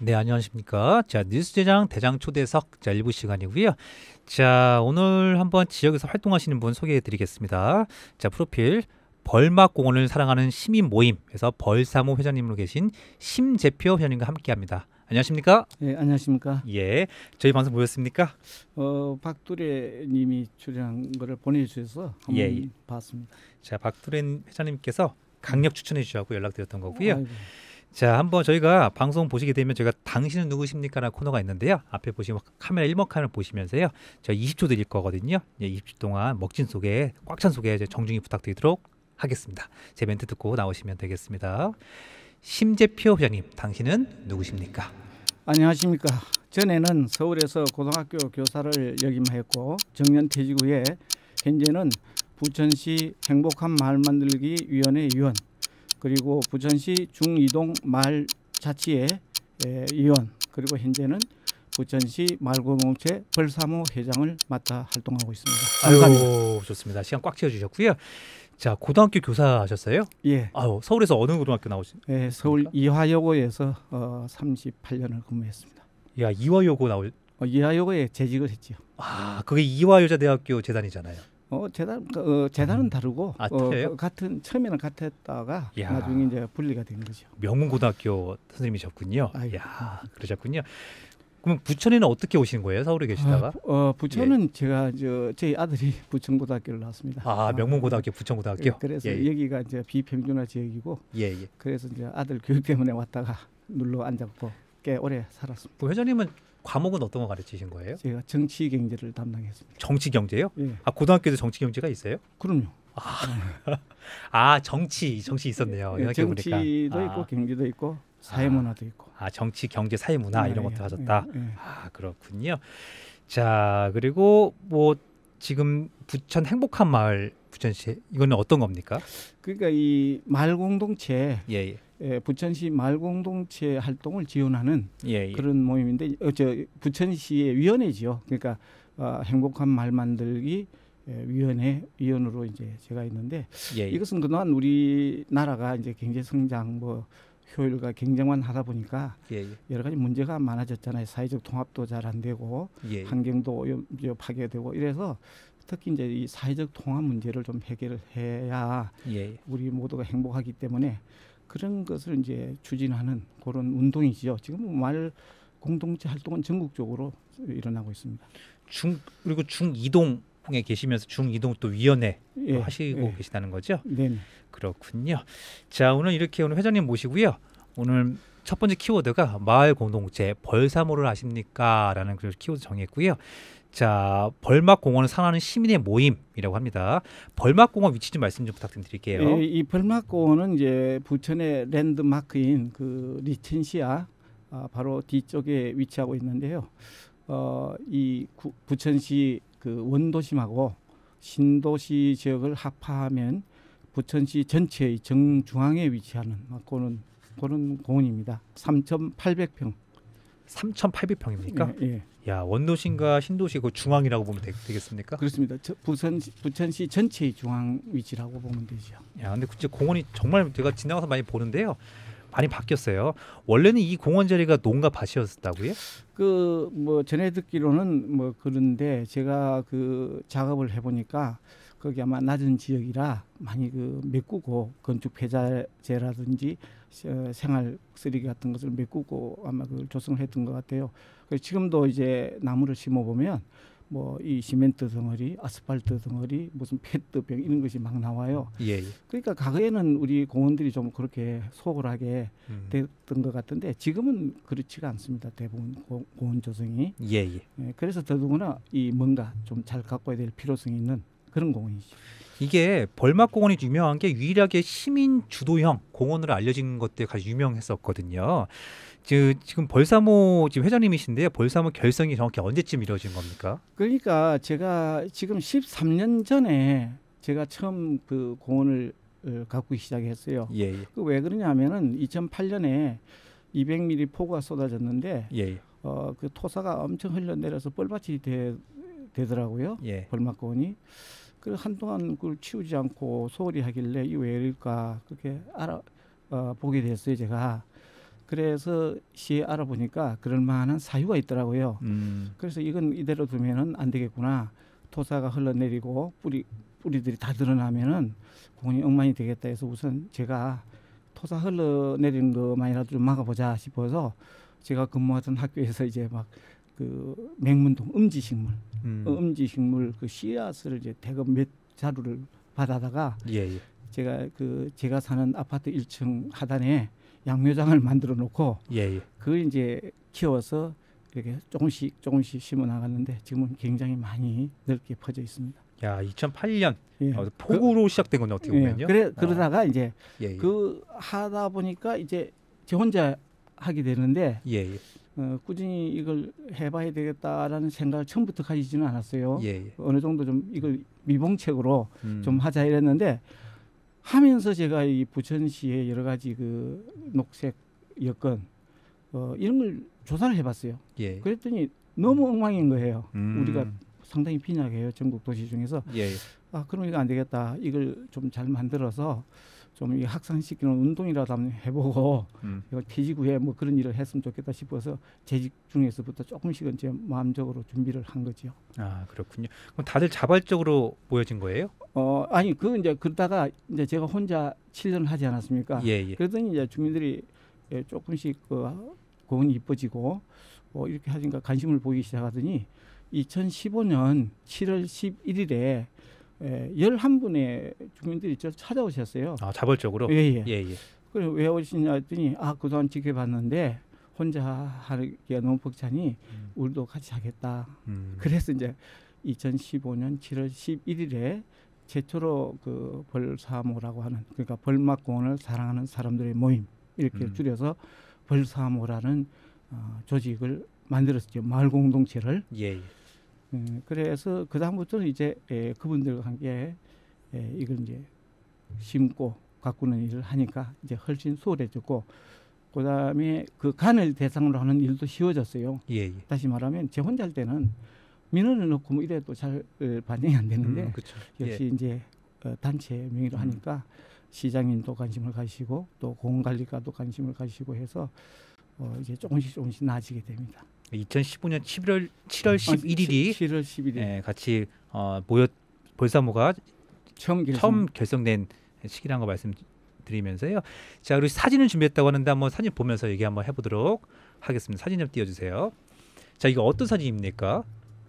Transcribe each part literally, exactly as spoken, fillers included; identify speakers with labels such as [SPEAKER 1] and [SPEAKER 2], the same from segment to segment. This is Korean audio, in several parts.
[SPEAKER 1] 네, 안녕하십니까. 자, 뉴스제장 대장 초대석 자, 일부 시간이고요. 자, 오늘 한번 지역에서 활동하시는 분 소개해 드리겠습니다. 자, 프로필 벌막공원을 사랑하는 시민 모임에서 벌사모 회장님으로 계신 심재표 회장님과 함께 합니다. 안녕하십니까?
[SPEAKER 2] 네, 안녕하십니까.
[SPEAKER 1] 예. 저희 방송 보셨습니까?
[SPEAKER 2] 어, 박두레 님이 출연한 거를 보내주셔서 한번
[SPEAKER 1] 예, 예.
[SPEAKER 2] 봤습니다.
[SPEAKER 1] 자, 박두렌 회장님께서 강력 추천해 주셔서 연락드렸던 거고요.
[SPEAKER 2] 아이고.
[SPEAKER 1] 자, 한번 저희가 방송 보시게 되면 저희가 당신은 누구십니까? 라는 코너가 있는데요. 앞에 보시면 카메라 일목칸을 보시면서요. 저희 이십 초 드릴 거거든요. 예, 이십 초 동안 먹진 소개, 꽉 찬 소개 정중히 부탁드리도록 하겠습니다. 제 멘트 듣고 나오시면 되겠습니다. 심재표 회장님, 당신은 누구십니까?
[SPEAKER 2] 안녕하십니까. 전에는 서울에서 고등학교 교사를 역임하였고 정년 퇴직 후에 현재는 부천시 행복한 마을 만들기 위원회 위원, 그리고 부천시 중이동 마을 자치회 위원, 그리고 현재는 부천시 마을공동체 벌사모 회장을 맡아 활동하고 있습니다. 감사합니다.
[SPEAKER 1] 아유, 좋습니다. 시간 꽉 채워주셨고요. 자, 고등학교 교사 하셨어요?
[SPEAKER 2] 예.
[SPEAKER 1] 아유, 서울에서 어느 고등학교 나오신?
[SPEAKER 2] 예, 서울 이화여고에서 어, 삼십팔 년을 근무했습니다.
[SPEAKER 1] 야, 이화여고 나오.
[SPEAKER 2] 어, 이화여고에 재직을 했죠.
[SPEAKER 1] 아, 그게 이화여자대학교 재단이잖아요.
[SPEAKER 2] 어, 재단 어, 재단은 다르고
[SPEAKER 1] 아,
[SPEAKER 2] 어,
[SPEAKER 1] 틀려요?
[SPEAKER 2] 같은 처음에는 같았다가
[SPEAKER 1] 야.
[SPEAKER 2] 나중에 이제 분리가 된 거죠.
[SPEAKER 1] 명문고등학교 선생님이셨군요.
[SPEAKER 2] 아이고.
[SPEAKER 1] 야, 그러셨군요. 그럼 부천에는 어떻게 오신 거예요? 서울에 계시다가?
[SPEAKER 2] 어, 어, 부천은 제가 저 저희 아들이 부천고등학교를 나왔습니다.
[SPEAKER 1] 아, 명문고등학교, 부천고등학교.
[SPEAKER 2] 예, 그래서
[SPEAKER 1] 예, 예.
[SPEAKER 2] 여기가 이제 비평준화 지역이고
[SPEAKER 1] 예, 예.
[SPEAKER 2] 그래서 이제 아들 교육 때문에 왔다가 눌러 앉았고 꽤 오래 살았습니다.
[SPEAKER 1] 그 회장님은 과목은 어떤 거 가르치신 거예요?
[SPEAKER 2] 제가 정치 경제를 담당했습니다.
[SPEAKER 1] 정치 경제요?
[SPEAKER 2] 예,
[SPEAKER 1] 아, 고등학교에도 정치 경제가 있어요?
[SPEAKER 2] 그럼요.
[SPEAKER 1] 아, 정치, 정치 있었네요.
[SPEAKER 2] 예,
[SPEAKER 1] 생각해 보니까.
[SPEAKER 2] 정치도
[SPEAKER 1] 아,
[SPEAKER 2] 있고 경제도 있고 사회문화도 있고.
[SPEAKER 1] 아, 정치, 경제, 사회, 문화
[SPEAKER 2] 예,
[SPEAKER 1] 이런
[SPEAKER 2] 예,
[SPEAKER 1] 것도 하셨다.
[SPEAKER 2] 예, 예.
[SPEAKER 1] 아, 그렇군요. 자, 그리고 뭐 지금 부천 행복한 마을 부천시 이거는 어떤 겁니까?
[SPEAKER 2] 그러니까 이 마을 공동체,
[SPEAKER 1] 예, 예.
[SPEAKER 2] 예, 부천시 마을 공동체 활동을 지원하는
[SPEAKER 1] 예, 예.
[SPEAKER 2] 그런 모임인데, 어, 저 부천시의 위원회지요. 그러니까 어, 행복한 마을 만들기 예, 위원회 위원으로 이제 제가 있는데,
[SPEAKER 1] 예, 예.
[SPEAKER 2] 이것은 그동안 우리나라가 이제 경제 성장 뭐 효율과 경쟁만 하다 보니까
[SPEAKER 1] 예, 예.
[SPEAKER 2] 여러 가지 문제가 많아졌잖아요. 사회적 통합도 잘 안 되고
[SPEAKER 1] 예, 예.
[SPEAKER 2] 환경도 오염 파괴되고 이래서 특히 이제 이 사회적 통합 문제를 좀 해결을 해야
[SPEAKER 1] 예,
[SPEAKER 2] 우리 모두가 행복하기 때문에 그런 것을 이제 추진하는 그런 운동이지요. 지금 마을 공동체 활동은 전국적으로 일어나고 있습니다.
[SPEAKER 1] 중 그리고 중이동에 계시면서 중이동 또 위원회
[SPEAKER 2] 예,
[SPEAKER 1] 하시고
[SPEAKER 2] 예.
[SPEAKER 1] 계시다는 거죠?
[SPEAKER 2] 네.
[SPEAKER 1] 그렇군요. 자, 오늘 이렇게 오늘 회장님 모시고요. 오늘 첫 번째 키워드가 마을 공동체 벌사모를 아십니까?라는 그 키워드 정했고요. 자, 벌막공원을 사랑하는 시민의 모임이라고 합니다. 벌막공원 위치 좀 말씀 좀 부탁드릴게요.
[SPEAKER 2] 이, 이 벌막공원은 이제 부천의 랜드마크인 그 리첸시아 아, 바로 뒤쪽에 위치하고 있는데요. 어, 이 구, 부천시 그 원도심하고 신도시 지역을 합하면 부천시 전체의 정중앙에 위치하는 그런 그런 공원입니다. 삼천팔백 평.
[SPEAKER 1] 삼천팔백 평입니까?
[SPEAKER 2] 예, 예.
[SPEAKER 1] 야, 원도시인가 신도시 그 중앙이라고 보면 되, 되겠습니까?
[SPEAKER 2] 그렇습니다. 저, 부천 부천시 전체의 중앙 위치라고 보면 되죠.
[SPEAKER 1] 야, 근데 진짜 공원이 정말 제가 지나가서 많이 보는데요. 많이 바뀌었어요. 원래는 이 공원 자리가 농가 밭이었다고요?
[SPEAKER 2] 그 뭐 전해 듣기로는 뭐 그런데 제가 그 작업을 해보니까 거기 아마 낮은 지역이라 많이 그 메꾸고 건축 폐자재라든지 어, 생활 쓰레기 같은 것을 메꾸고 아마 그걸 조성을 했던 것 같아요. 그래서 지금도 이제 나무를 심어 보면 뭐 이 시멘트 덩어리, 아스팔트 덩어리, 무슨 페트병 이런 것이 막 나와요.
[SPEAKER 1] 예, 예.
[SPEAKER 2] 그러니까 과거에는 우리 공원들이 좀 그렇게 소홀하게
[SPEAKER 1] 음.
[SPEAKER 2] 됐던 것 같은데 지금은 그렇지가 않습니다. 대부분 고, 공원 조성이.
[SPEAKER 1] 예, 예.
[SPEAKER 2] 예, 그래서 더더구나 이 뭔가 좀 잘 가꿔야 될 필요성이 있는 그런 공원이죠.
[SPEAKER 1] 이게 벌막공원이 유명한 게 유일하게 시민 주도형 공원으로 알려진 것들이 가장 유명했었거든요. 지- 지금 벌사모 지금 회장님이신데요. 벌사모 결성이 정확히 언제쯤 이루어진 겁니까?
[SPEAKER 2] 그러니까 제가 지금 십삼 년 전에 제가 처음 그 공원을 어, 가꾸기 시작했어요.
[SPEAKER 1] 예, 예.
[SPEAKER 2] 그 왜 그러냐면은 이천팔 년에 이백 밀리미터 폭우가 쏟아졌는데
[SPEAKER 1] 예, 예.
[SPEAKER 2] 어, 그 토사가 엄청 흘러내려서 뻘밭이 되, 되더라고요.
[SPEAKER 1] 예.
[SPEAKER 2] 벌막공원이. 그 한동안 그걸 치우지 않고 소홀히 하길래 이게 왜 이럴까 그렇게 알아 어, 보게 됐어요 제가. 그래서 시에 알아보니까 그럴 만한 사유가 있더라고요.
[SPEAKER 1] 음.
[SPEAKER 2] 그래서 이건 이대로 두면은 안 되겠구나. 토사가 흘러내리고 뿌리 뿌리들이 다 드러나면은 공원이 엉망이 되겠다 해서 우선 제가 토사 흘러내리는 것만이라도 좀 막아보자 싶어서 제가 근무하던 학교에서 이제 막 그 맹문동 음지식물,
[SPEAKER 1] 음.
[SPEAKER 2] 어, 음지식물 그 씨앗을 이제 대거 몇 자루를 받아다가
[SPEAKER 1] 예, 예.
[SPEAKER 2] 제가 그 제가 사는 아파트 일 층 하단에 양묘장을 만들어 놓고
[SPEAKER 1] 예, 예.
[SPEAKER 2] 그걸 이제 키워서 이렇게 조금씩 조금씩 심어 나갔는데 지금은 굉장히 많이 넓게 퍼져 있습니다.
[SPEAKER 1] 야, 이천팔 년
[SPEAKER 2] 예.
[SPEAKER 1] 어, 폭우로 시작된 건데 어떻게
[SPEAKER 2] 예.
[SPEAKER 1] 보면요.
[SPEAKER 2] 그래 그러다가 이제
[SPEAKER 1] 예, 예.
[SPEAKER 2] 그 하다 보니까 이제 저 혼자 하게 되는데
[SPEAKER 1] 예, 예.
[SPEAKER 2] 어, 꾸준히 이걸 해봐야 되겠다라는 생각을 처음부터 가지지는 않았어요.
[SPEAKER 1] 예, 예.
[SPEAKER 2] 어느 정도 좀 이걸 미봉책으로
[SPEAKER 1] 음.
[SPEAKER 2] 좀 하자 이랬는데 하면서 제가 이 부천시의 여러 가지 그 녹색 여건 어, 이런 걸 조사를 해봤어요.
[SPEAKER 1] 예.
[SPEAKER 2] 그랬더니 너무 엉망인 거예요.
[SPEAKER 1] 음.
[SPEAKER 2] 우리가 상당히 빈약해요. 전국 도시 중에서.
[SPEAKER 1] 예, 예.
[SPEAKER 2] 아, 그럼 이거 안 되겠다. 이걸 좀 잘 만들어서 좀 이 확산시키는 운동이라도 한번 해보고
[SPEAKER 1] 음.
[SPEAKER 2] 이거 퇴직후에 뭐 그런 일을 했으면 좋겠다 싶어서 재직 중에서부터 조금씩은 제 마음적으로 준비를 한 거죠.
[SPEAKER 1] 아, 그렇군요. 그럼 다들 자발적으로 모여진 거예요?
[SPEAKER 2] 어, 아니 그 이제 그러다가 이제 제가 혼자 칠 년을 하지 않았습니까?
[SPEAKER 1] 예, 예.
[SPEAKER 2] 그러더니 이제 주민들이 예, 조금씩 그 공원이 이뻐지고 어, 이렇게 하니까 관심을 보이기 시작하더니 이천십오 년 칠월 십일일에 에, 열한 분의 주민들이 저를 찾아오셨어요.
[SPEAKER 1] 아, 자발적으로?
[SPEAKER 2] 예, 예.
[SPEAKER 1] 예, 예.
[SPEAKER 2] 그래 왜 오시냐 했더니 아 그동안 지켜봤는데 혼자 하기가 너무 벅차니
[SPEAKER 1] 음.
[SPEAKER 2] 우리도 같이 하겠다.
[SPEAKER 1] 음.
[SPEAKER 2] 그래서 이제 이천십오 년 칠월 십일일에 최초로 그 벌사모라고 하는 그러니까 벌막공원을 사랑하는 사람들의 모임 이렇게
[SPEAKER 1] 음.
[SPEAKER 2] 줄여서 벌사모라는 어, 조직을 만들었죠. 마을 공동체를.
[SPEAKER 1] 예, 예.
[SPEAKER 2] 음, 그래서 그 다음부터는 이제 에, 그분들과 함께 에, 이걸 이제 심고 가꾸는 일을 하니까 이제 훨씬 수월해졌고 그 다음에 그 간을 대상으로 하는 일도 쉬워졌어요.
[SPEAKER 1] 예, 예.
[SPEAKER 2] 다시 말하면 제 혼자 할 때는 민원을 넣고 뭐 이래도 잘 어, 반영이 안 되는데
[SPEAKER 1] 음, 그렇죠.
[SPEAKER 2] 역시 이제 어, 단체 명의로
[SPEAKER 1] 음.
[SPEAKER 2] 하니까 시장님도 관심을 가지시고 또 공관리과도 관심을 가지시고 해서 어, 이제 조금씩 조금씩 나아지게 됩니다.
[SPEAKER 1] 이천십오 년 칠월 칠월 십일일이
[SPEAKER 2] 칠월 십일일
[SPEAKER 1] 예, 같이 어, 모였 벌사모가
[SPEAKER 2] 처음 결성.
[SPEAKER 1] 처음 결성된 시기라는 거 말씀드리면서요. 자, 그리고 사진을 준비했다고 하는데 한번 사진 보면서 얘기 한번 해보도록 하겠습니다. 사진 좀 띄워주세요. 자, 이거 어떤 사진입니까?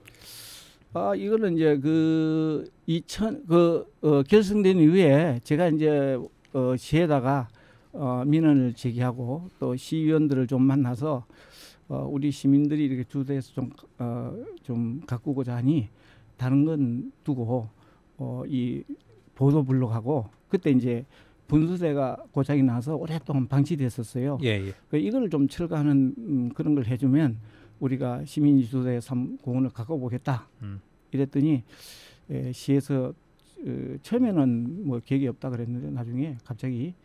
[SPEAKER 2] 아 이거는 이제 그 이천 그 어, 결성된 이후에 제가 이제 어, 시에다가 어, 민원을 제기하고 또 시의원들을 좀 만나서 어, 우리 시민들이 이렇게 주도해서 좀, 어, 좀 가꾸고자 하니 다른 건 두고 어, 이 보도 블록하고 그때 이제 분수대가 고장이 나서 오랫동안 방치됐었어요.
[SPEAKER 1] 예, 예.
[SPEAKER 2] 그 이걸 좀 철거하는 음, 그런 걸 해주면 우리가 시민 주도의 삶 공원을 가꿔보겠다.
[SPEAKER 1] 음.
[SPEAKER 2] 이랬더니 에, 시에서 어, 처음에는 뭐 계획이 없다 그랬는데 나중에 갑자기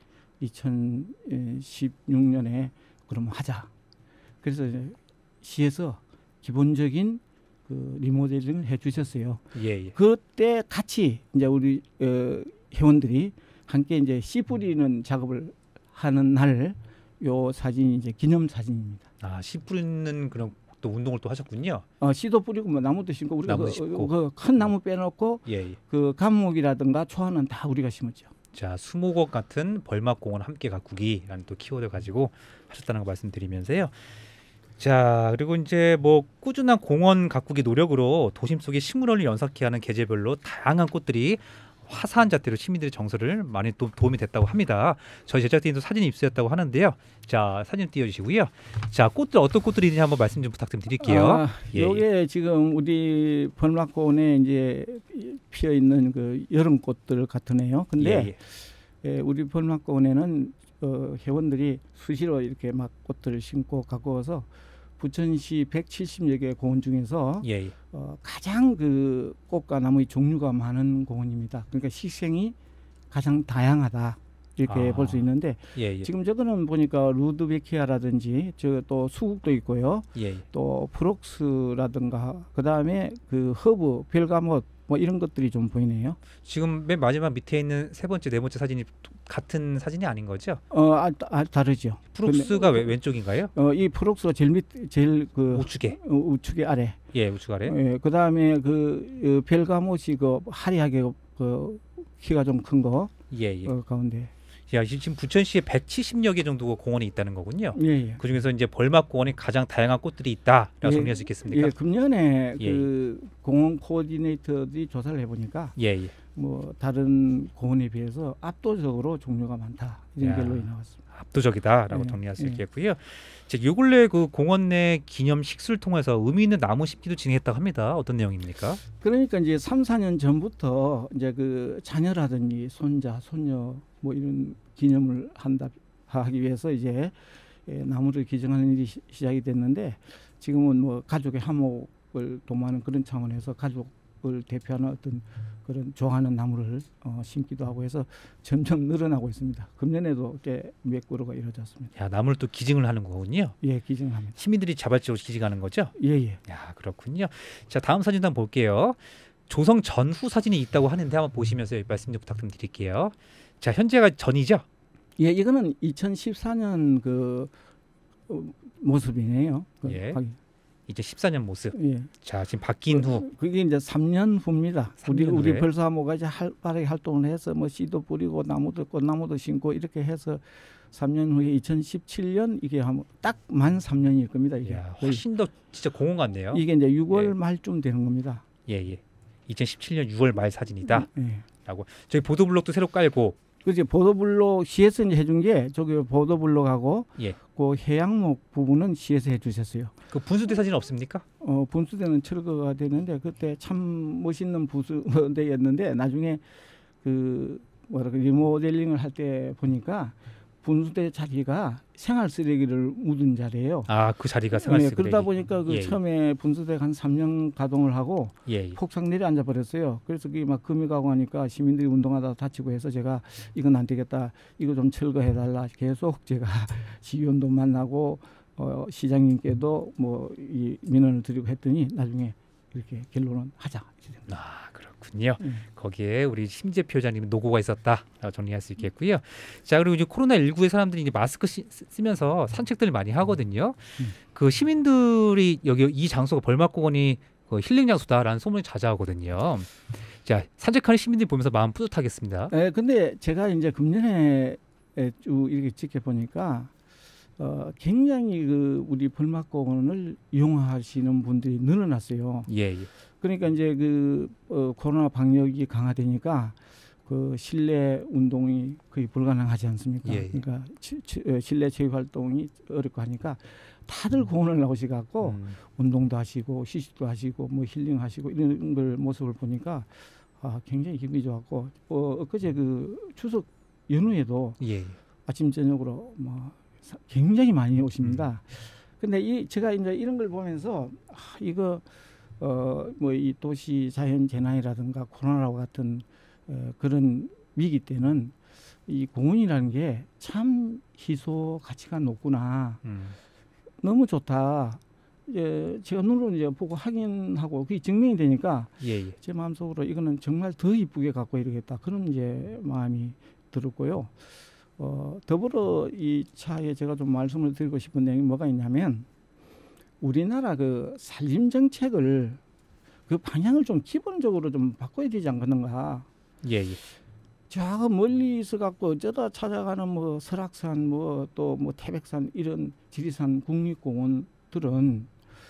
[SPEAKER 2] 이천십육 년에 그러면 하자. 그래서 이제 시에서 기본적인 그 리모델링을 해주셨어요.
[SPEAKER 1] 예, 예.
[SPEAKER 2] 그때 같이 이제 우리 어, 회원들이 함께 이제 씨 뿌리는 작업을 하는 날 요 사진이 이제 기념 사진입니다.
[SPEAKER 1] 아, 씨 뿌리는 그런 또 운동을 또 하셨군요.
[SPEAKER 2] 어, 씨도 뿌리고 뭐 나무도 심고 우리가
[SPEAKER 1] 나무도
[SPEAKER 2] 그,
[SPEAKER 1] 심고.
[SPEAKER 2] 그 큰 나무 빼놓고
[SPEAKER 1] 예, 예.
[SPEAKER 2] 그 감목이라든가 초화는 다 우리가 심었죠.
[SPEAKER 1] 자, 수목원 같은 벌막공원 함께 가꾸기라는 또 키워드 가지고 하셨다는 거 말씀드리면서요. 자, 그리고 이제 뭐 꾸준한 공원 가꾸기 노력으로 도심 속의 식물원을 연상케 하는 계절별로 다양한 꽃들이 화사한 잣대로 시민들의 정서를 많이 도, 도움이 됐다고 합니다. 저희 제작진도 사진이 입수했다고 하는데요. 자, 사진 띄워주시고요. 자, 꽃들 어떤 꽃들이 있는지 한번 말씀 좀 부탁 좀 드릴게요.
[SPEAKER 2] 아,
[SPEAKER 1] 예,
[SPEAKER 2] 요게 지금 우리 벌막공원에 이제 피어 있는 그 여름 꽃들 같으네요. 근데
[SPEAKER 1] 예, 예.
[SPEAKER 2] 예, 우리 벌막공원에는 어, 회원들이 수시로 이렇게 막 꽃들을 심고 가꾸어서 부천시 백칠십여 개 공원 중에서
[SPEAKER 1] 예, 예.
[SPEAKER 2] 어, 가장 그 꽃과 나무의 종류가 많은 공원입니다. 그러니까 식생이 가장 다양하다 이렇게
[SPEAKER 1] 아.
[SPEAKER 2] 볼 수 있는데
[SPEAKER 1] 예, 예.
[SPEAKER 2] 지금 저거는 보니까 루드베키아라든지 저 또 수국도 있고요.
[SPEAKER 1] 예, 예.
[SPEAKER 2] 또 프록스라든가 그 다음에 그 허브, 벨가못 뭐 이런 것들이 좀 보이네요.
[SPEAKER 1] 지금 맨 마지막 밑에 있는 세 번째, 네 번째 사진이 같은 사진이 아닌 거죠?
[SPEAKER 2] 어, 아, 아, 다르죠.
[SPEAKER 1] 프룩스가 왜, 왼쪽인가요?
[SPEAKER 2] 어, 이 프룩스가 제일 밑, 제일 그
[SPEAKER 1] 우측에.
[SPEAKER 2] 어, 우측에 아래.
[SPEAKER 1] 예, 우측 아래.
[SPEAKER 2] 예, 그 다음에 그 어, 벨가못이 그 화려하게 그 키가 좀 큰 거.
[SPEAKER 1] 예, 예.
[SPEAKER 2] 어, 가운데.
[SPEAKER 1] 야, 지금 부천시에 백칠십여 개 정도 공원이 있다는 거군요.
[SPEAKER 2] 예, 예.
[SPEAKER 1] 그 중에서 이제 벌막공원이 가장 다양한 꽃들이 있다라고
[SPEAKER 2] 예,
[SPEAKER 1] 정리할 수 있겠습니까?
[SPEAKER 2] 예, 금년에
[SPEAKER 1] 예.
[SPEAKER 2] 그 공원 코디네이터들이 조사를 해보니까
[SPEAKER 1] 예, 예.
[SPEAKER 2] 뭐 다른 공원에 비해서 압도적으로 종류가 많다 이런
[SPEAKER 1] 야.
[SPEAKER 2] 결론이 나왔습니다.
[SPEAKER 1] 압도적이다라고
[SPEAKER 2] 예,
[SPEAKER 1] 정리할 수
[SPEAKER 2] 예.
[SPEAKER 1] 있겠고요. 제 요 근래 그 공원 내 기념 식수를 통해서 의미 있는 나무 심기도 진행했다고 합니다. 어떤 내용입니까?
[SPEAKER 2] 그러니까 이제 삼, 사 년 전부터 이제 그 자녀라든지 손자, 손녀 뭐 이런 기념을 한다 하기 위해서 이제 예, 나무를 기증하는 일이 시, 시작이 됐는데 지금은 뭐 가족의 화목을 도모하는 그런 차원에서 가족을 대표하는 어떤 그런 좋아하는 나무를 어, 심기도 하고 해서 점점 늘어나고 있습니다. 금년에도 꽤 몇 그루가 이루어졌습니다.
[SPEAKER 1] 야, 나무를 또 기증을 하는 거군요.
[SPEAKER 2] 예, 기증합니다.
[SPEAKER 1] 시민들이 자발적으로 기증하는 거죠?
[SPEAKER 2] 예, 예.
[SPEAKER 1] 야, 그렇군요. 자, 다음 사진도 한번 볼게요. 조성 전후 사진이 있다고 하는데 한번 보시면서 말씀 좀 부탁 좀 드릴게요. 자, 현재가 전이죠?
[SPEAKER 2] 예, 이거는 이천십사 년 그 어, 모습이네요. 그
[SPEAKER 1] 예.
[SPEAKER 2] 확인.
[SPEAKER 1] 이천십사 년 모습.
[SPEAKER 2] 예.
[SPEAKER 1] 자, 지금 바뀐 후.
[SPEAKER 2] 그, 그게 이제 삼 년 후입니다.
[SPEAKER 1] 삼
[SPEAKER 2] 우리
[SPEAKER 1] 년
[SPEAKER 2] 우리
[SPEAKER 1] 후에.
[SPEAKER 2] 벌사모가 이제 활발하게 활동을 해서 뭐 씨도 뿌리고 나무도 꽃나무도 심고 이렇게 해서 삼 년 후에 이천십칠 년 이게 딱 만 삼 년일 겁니다. 이게
[SPEAKER 1] 야,
[SPEAKER 2] 거의.
[SPEAKER 1] 훨씬 더 진짜 공원 같네요.
[SPEAKER 2] 이게 이제 유월
[SPEAKER 1] 예.
[SPEAKER 2] 말쯤 되는 겁니다.
[SPEAKER 1] 예, 예. 이천십칠 년 유월 말 사진이다.
[SPEAKER 2] 예.
[SPEAKER 1] 라고. 저희 보도블록도 새로 깔고.
[SPEAKER 2] 그렇지 보도블록 시에서 이제 해준 게 저기 보도블록하고
[SPEAKER 1] 예.
[SPEAKER 2] 그 해양목 부분은 시에서 해주셨어요.
[SPEAKER 1] 그 분수대 사진 없습니까?
[SPEAKER 2] 어, 분수대는 철거가 되는데 그때 참 멋있는 분수대였는데 나중에 그 뭐랄까 리모델링을 할 때 보니까 분수대 자리가 생활 쓰레기를 묻은 자리예요.
[SPEAKER 1] 아, 그 자리가 생활
[SPEAKER 2] 네,
[SPEAKER 1] 쓰레기.
[SPEAKER 2] 그러다 보니까 그
[SPEAKER 1] 예, 예.
[SPEAKER 2] 처음에 분수대가 한 삼 년 가동을 하고
[SPEAKER 1] 예, 예.
[SPEAKER 2] 폭삭 내려앉아 버렸어요. 그래서 그게 막 금이 가고 하니까 시민들이 운동하다 다치고 해서 제가 이건 안 되겠다. 이거 좀 철거해 달라. 계속 제가 시의원도 만나고 어, 시장님께도 뭐 이 민원을 드리고 했더니 나중에 이렇게 결론은 하자. 이렇게 된 거예요.
[SPEAKER 1] 아, 그렇군요.
[SPEAKER 2] 음.
[SPEAKER 1] 거기에 우리 심재표 회장님 노고가 있었다 정리할 수 있겠고요. 자, 그리고 이제 코로나십구에 사람들이 이제 마스크 시, 쓰면서 산책들을 많이 하거든요.
[SPEAKER 2] 음.
[SPEAKER 1] 그 시민들이 여기 이 장소가 벌막공원이 그 힐링 장소다라는 소문이 자자하거든요. 자, 산책하는 시민들 보면서 마음 뿌듯하겠습니다.
[SPEAKER 2] 네, 근데 제가 이제 금년에 쭉 이렇게 지켜보니까 어, 굉장히 그 우리 벌막공원을 이용하시는 분들이 늘어났어요.
[SPEAKER 1] 예, 예.
[SPEAKER 2] 그러니까 이제 그 어, 코로나 방역이 강화되니까 그 실내 운동이 거의 불가능하지 않습니까?
[SPEAKER 1] 예, 예.
[SPEAKER 2] 그러니까 치, 치, 어, 실내 체육 활동이 어렵고 하니까 다들 공원을 나오시 갖고
[SPEAKER 1] 음.
[SPEAKER 2] 운동도 하시고 휴식도 하시고 뭐 힐링하시고 이런 걸 모습을 보니까 아, 굉장히 기분이 좋았고 어, 엊그제 그 추석 연휴에도
[SPEAKER 1] 예.
[SPEAKER 2] 아침 저녁으로 뭐 사- 굉장히 많이 오십니다. 근데 이 제가 이제 이런 걸 보면서 아, 이거 어 뭐 이 도시 자연 재난이라든가 코로나와 같은 어, 그런 위기 때는 이 공원이라는 게 참 희소 가치가 높구나.
[SPEAKER 1] 음.
[SPEAKER 2] 너무 좋다. 이제 제가 눈으로 이제 보고 확인하고 그게 증명이 되니까
[SPEAKER 1] 예, 예.
[SPEAKER 2] 제 마음속으로 이거는 정말 더 이쁘게 갖고 이러겠다 그런 이제 마음이 들었고요. 어, 더불어 이 차에 제가 좀 말씀을 드리고 싶은 내용이 뭐가 있냐면 우리나라 그 산림 정책을 그 방향을 좀 기본적으로 좀 바꿔야 되지 않겠는가.
[SPEAKER 1] 예, 예.
[SPEAKER 2] 저 멀리 있어 갖고 어쩌다 찾아가는 뭐 설악산 뭐 또 뭐 태백산 이런 지리산 국립공원들은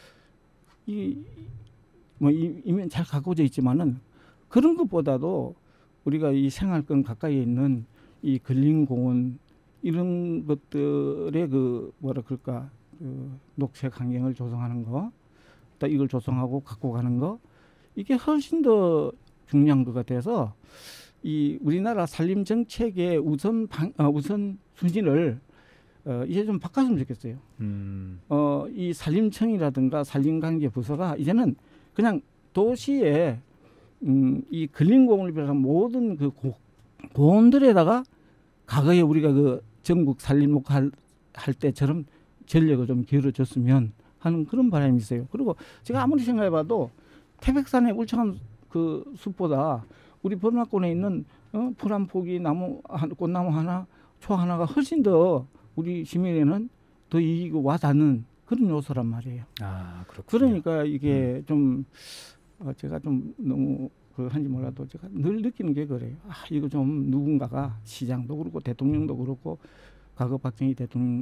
[SPEAKER 2] 이 뭐 이면 잘 가꿔져 있지만은 그런 것보다도 우리가 이 생활권 가까이에 있는 이 근린공원 이런 것들의 그 뭐라 그럴까 그 녹색 환경을 조성하는 거, 또 이걸 조성하고 갖고 가는 거 이게 훨씬 더 중요한 것 같아서 이 우리나라 산림 정책의 우선 방, 어, 우선 순위를 어, 이제 좀 바꿨으면 좋겠어요.
[SPEAKER 1] 음.
[SPEAKER 2] 어, 이 산림청이라든가 산림관계 부서가 이제는 그냥 도시에 음, 이 근린공원을 비롯한 모든 그 고, 공원들에다가 과거에 우리가 그 전국 산림목 할, 할 때처럼 전력을 좀 기울여줬으면 하는 그런 바람이 있어요. 그리고 제가 아무리 생각해봐도 태백산의 울창한 그 숲보다 우리 범람권에 있는 어, 풀 한 포기, 나무 한, 꽃나무 하나, 초 하나가 훨씬 더 우리 시민에는 더 이익이 와닿는 그런 요소란 말이에요.
[SPEAKER 1] 아, 그렇군요.
[SPEAKER 2] 그러니까 이게 음. 좀 어, 제가 좀 너무 그 한지 몰라도 제가 늘 느끼는 게 그래요. 아, 이거 좀 누군가가 시장도 그렇고 대통령도 그렇고 과거 박정희